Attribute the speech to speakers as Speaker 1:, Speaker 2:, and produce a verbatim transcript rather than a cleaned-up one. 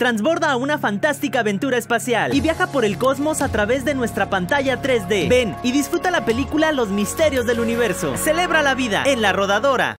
Speaker 1: transborda a una fantástica aventura espacial y viaja por el cosmos a través de nuestra pantalla tres D. Ven y disfruta la película Los Misterios del Universo. Celebra la vida en La Rodadora.